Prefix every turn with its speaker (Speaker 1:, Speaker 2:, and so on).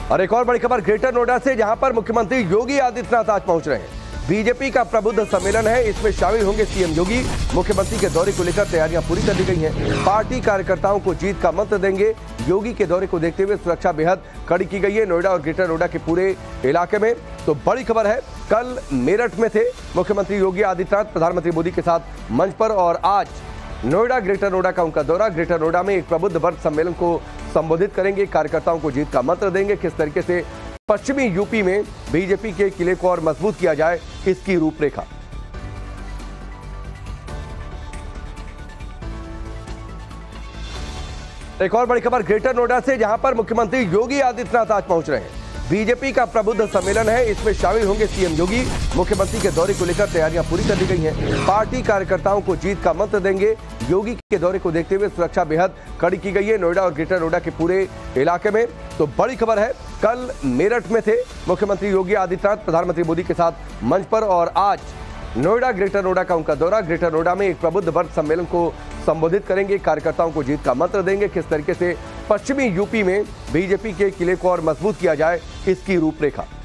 Speaker 1: और एक और बड़ी खबर ग्रेटर नोएडा से, जहां पर मुख्यमंत्री योगी आदित्यनाथ आज पहुंच रहे हैं। बीजेपी का प्रबुद्ध सम्मेलन है, इसमें शामिल होंगे सीएम योगी। मुख्यमंत्री के दौरे को लेकर तैयारियां पूरी कर ली गई हैं। पार्टी कार्यकर्ताओं को जीत का मंत्र देंगे। योगी के दौरे को देखते हुए सुरक्षा बेहद कड़ी की गई है नोएडा और ग्रेटर नोएडा के पूरे इलाके में। तो बड़ी खबर है, कल मेरठ में थे मुख्यमंत्री योगी आदित्यनाथ प्रधानमंत्री मोदी के साथ मंच पर, और आज नोएडा ग्रेटर नोएडा का उनका दौरा। ग्रेटर नोएडा में एक प्रबुद्ध वर्ग सम्मेलन को संबोधित करेंगे, कार्यकर्ताओं को जीत का मंत्र देंगे। किस तरीके से पश्चिमी यूपी में बीजेपी के किले को और मजबूत किया जाए, इसकी रूपरेखा। एक और बड़ी खबर ग्रेटर नोएडा से, जहां पर मुख्यमंत्री योगी आदित्यनाथ आज पहुंच रहे हैं। बीजेपी का प्रबुद्ध सम्मेलन है, इसमें शामिल होंगे सीएम योगी। मुख्यमंत्री के दौरे को लेकर तैयारियां पूरी कर ली गई हैं। पार्टी कार्यकर्ताओं को जीत का मंत्र देंगे। योगी के दौरे को देखते हुए सुरक्षा बेहद कड़ी की गई है नोएडा और ग्रेटर नोएडा के पूरे इलाके में। तो बड़ी खबर है, कल मेरठ में थे मुख्यमंत्री योगी आदित्यनाथ प्रधानमंत्री मोदी के साथ मंच पर, और आज नोएडा ग्रेटर नोएडा का उनका दौरा। ग्रेटर नोएडा में एक प्रबुद्ध वर्ग सम्मेलन को संबोधित करेंगे, कार्यकर्ताओं को जीत का मंत्र देंगे। किस तरीके से पश्चिमी यूपी में बीजेपी के किले को और मजबूत किया जाए, इसकी रूपरेखा।